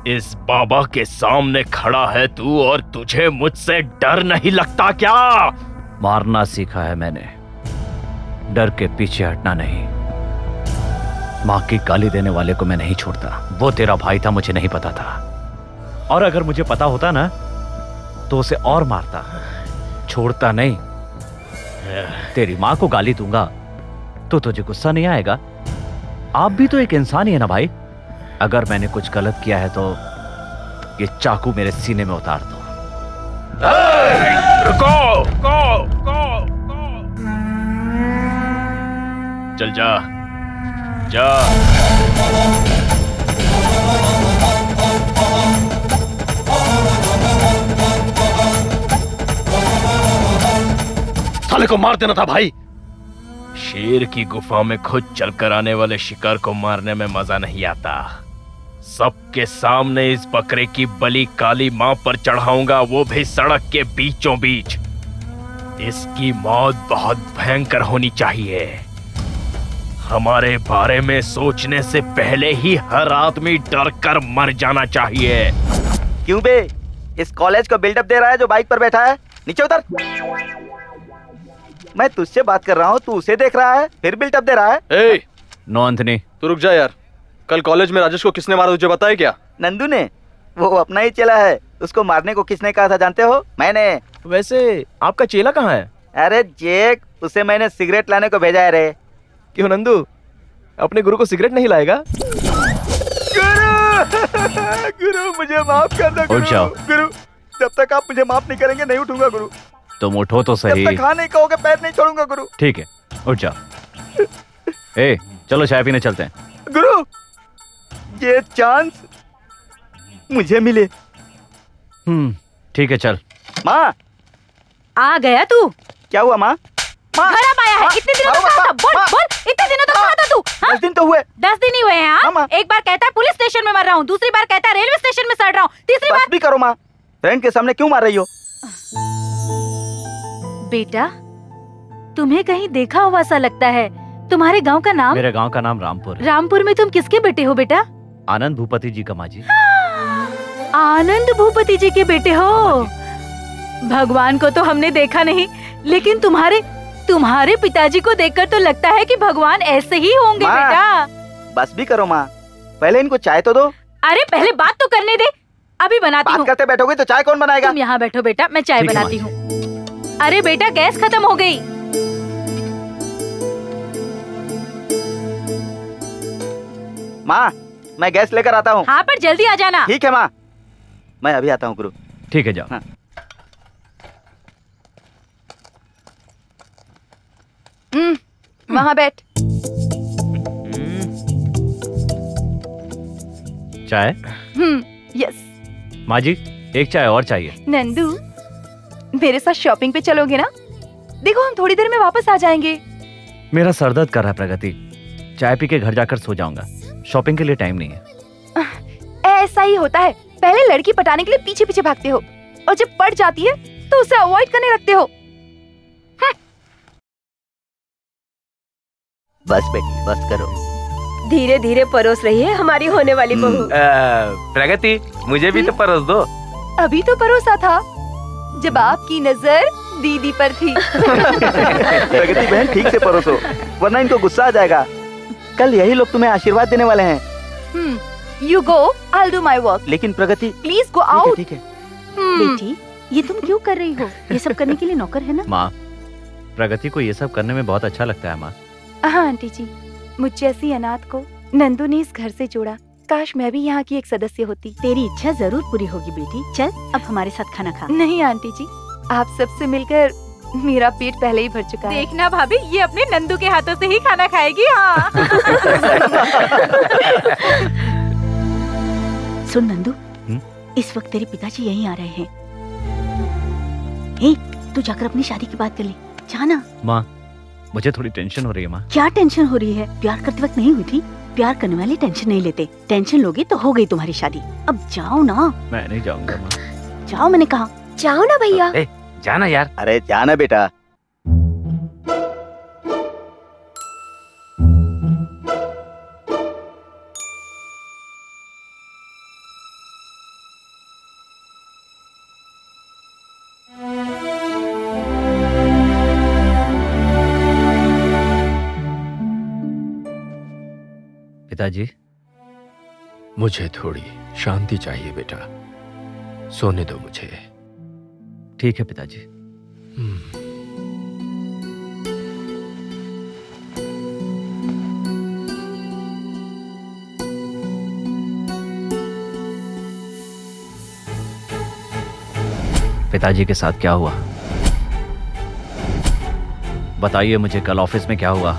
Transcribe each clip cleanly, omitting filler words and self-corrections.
इस बाबा के सामने खड़ा है तू और तुझे मुझसे डर नहीं लगता क्या? मारना सीखा है मैंने, डर के पीछे हटना नहीं। माँ की गाली देने वाले को मैं नहीं छोड़ता। वो तेरा भाई था, मुझे नहीं पता था, और अगर मुझे पता होता ना तो उसे और मारता, छोड़ता नहीं। तेरी माँ को गाली दूंगा तो तुझे गुस्सा नहीं आएगा? आप भी तो एक इंसान ही है ना भाई। अगर मैंने कुछ गलत किया है तो ये चाकू मेरे सीने में उतार दो। रुको, चल जा जा। साले को मार देना था भाई। शेर की गुफा में खुद चलकर आने वाले शिकार को मारने में मजा नहीं आता। सबके सामने इस बकरे की बलि काली मां पर चढ़ाऊंगा, वो भी सड़क के बीचों बीच। इसकी मौत बहुत भयंकर होनी चाहिए। हमारे बारे में सोचने से पहले ही हर आदमी डर कर मर जाना चाहिए। क्यों बे, इस कॉलेज को बिल्डअप दे रहा है जो बाइक पर बैठा है? नीचे उतर। मैं तुझसे बात कर रहा हूँ, तू उसे देख रहा है, फिर बिल्डअप दे रहा है। ए, नो एंथनी, तू रुक जा यार। कल कॉलेज में राजेश को किसने मारा तुझे पता है क्या? नंदू ने। वो अपना ही चेला है, उसको मारने को किसने कहा था जानते हो? मैंने। वैसे आपका चेला कहाँ है? अरे जेक, उसे मैंने सिगरेट लाने को भेजा है रे। क्यों नंदू, अपने गुरु को सिगरेट नहीं लाएगा? गुरु मुझे माफ कर दो उठ जाओ। गुरु, जब तक आप मुझे माफ नहीं करेंगे नहीं उठूंगा गुरु। तुम उठो तो जब सही। तक हाँ नहीं कहोगे पैर नहीं छोड़ूंगा गुरु। ठीक है, उठ जाओ। ए, चलो चाय पीने चलते हैं। गुरु, ये चांस मुझे मिले। ठीक है, चल। माँ, आ गया तू? क्या हुआ माँ? घर अब आया है? इतने दिनों तक कहाँ था? बोल बोल, इतने दिनों तक कहाँ था तू? 10 दिन तो हुए। 10 दिन ही हुए हैं? हाँ, माँ। एक बार कहता है पुलिस स्टेशन में मर रहा हूँ, दूसरी बार कहता है रेलवे स्टेशन में सड़ रहा हूँ, तीसरी बस बार। भी करो माँ, फ्रेंड के सामने क्यों मार रही हो? बेटा, तुम्हें कहीं देखा हुआ सा लगता है। तुम्हारे गांव का नाम? मेरे गांव का नाम रामपुर है। रामपुर में तुम किसके बेटे हो बेटा? आनंद भूपति जी का माँ जी। आनंद भूपति जी के बेटे हो? भगवान को तो हमने देखा नहीं, लेकिन तुम्हारे पिताजी को देखकर तो लगता है कि भगवान ऐसे ही होंगे बेटा। बस भी करो माँ, पहले इनको चाय तो दो। अरे पहले बात तो करने दे, अभी बनाती हूँ। बात करते बैठोगे तो चाय कौन बनाएगा? तुम यहाँ बैठो बेटा, मैं चाय बनाती हूँ। अरे बेटा, गैस खत्म हो गई। माँ, मैं गैस लेकर आता हूँ। हाँ, पर जल्दी आ जाना। ठीक है माँ, मैं अभी आता हूँ गुरु। ठीक है, जाओ। हाँ। वहाँ बैठ। चाय? यस। माँ जी, एक चाय और चाहिए। नंदू, मेरे साथ शॉपिंग पे चलोगे ना? देखो, हम थोड़ी देर में वापस आ जाएंगे। मेरा सर दर्द कर रहा है प्रगति, चाय पी के घर जाकर सो जाऊंगा। शॉपिंग के लिए टाइम नहीं है। ऐसा ही होता है, पहले लड़की पटाने के लिए पीछे पीछे भागते हो, और जब पट जाती है तो उसे अवॉइड करने लगते हो। बस बेटी, बस करो। धीरे धीरे परोस रही है हमारी होने वाली बहू। प्रगति, मुझे भी तो परोस दो। अभी तो परोसा था जब आपकी नजर दीदी पर थी। प्रगति बहन, ठीक से परोसो, वरना इनको गुस्सा आ जाएगा। कल यही लोग तुम्हें आशीर्वाद देने वाले हैं। You go, I'll do my work. लेकिन प्रगति, प्लीज गो आउट। ठीक है। बेटी, ये तुम क्यों कर रही हो? ये सब करने के लिए नौकर है ना? माँ, प्रगति को ये सब करने में बहुत अच्छा लगता है माँ। हाँ आंटी जी, मुझ जैसी अनाथ को नंदू ने इस घर से जोड़ा। काश मैं भी यहाँ की एक सदस्य होती। तेरी इच्छा जरूर पूरी होगी बेटी। चल अब हमारे साथ खाना खा। नहीं आंटी जी, आप सबसे मिलकर मेरा पेट पहले ही भर चुका है। देखना भाभी, ये अपने नंदू के हाथों से ही खाना खाएगी। हाँ। सुन नंदू, इस वक्त तेरे पिताजी यहीं आ रहे हैं। हे, तू जाकर अपनी शादी की बात कर ले, जाना। माँ, मुझे थोड़ी टेंशन हो रही है माँ। क्या टेंशन हो रही है? प्यार करते वक्त नहीं हुई थी? प्यार करने वाले टेंशन नहीं लेते। टेंशन लोगे तो हो गई तुम्हारी शादी। अब जाओ ना। मैं नहीं जाऊंगा माँ। जाओ, मैंने कहा। जाओ ना भैया। जाना यार। अरे जाना बेटा। पिताजी, मुझे थोड़ी शांति चाहिए बेटा, सोने दो मुझे। ठीक है पिताजी। पिताजी के साथ क्या हुआ? बताइए मुझे, कल ऑफिस में क्या हुआ?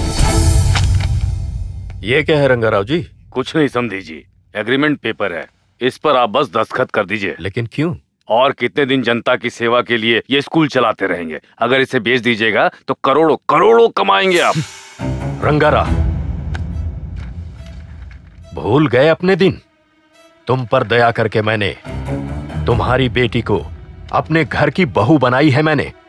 ये क्या है रंगाराव जी? कुछ नहीं समझी जी, एग्रीमेंट पेपर है, इस पर आप बस दस्तखत कर दीजिए। लेकिन क्यों? और कितने दिन जनता की सेवा के लिए ये स्कूल चलाते रहेंगे? अगर इसे बेच दीजिएगा तो करोड़ों करोड़ों कमाएंगे आप। रंगाराव, भूल गए अपने दिन? तुम पर दया करके मैंने तुम्हारी बेटी को अपने घर की बहू बनाई है मैंने।